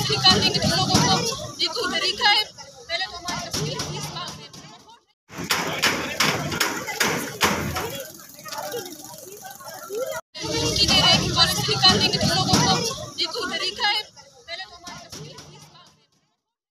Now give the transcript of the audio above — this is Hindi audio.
निकाल देंगे तुम लोगों को, ये कोई तरीका है? पहले वो हमारी तस्वीर फीस मांग रहे थे। धमकी दे रहे हैं कि कॉलेज से निकाल देंगे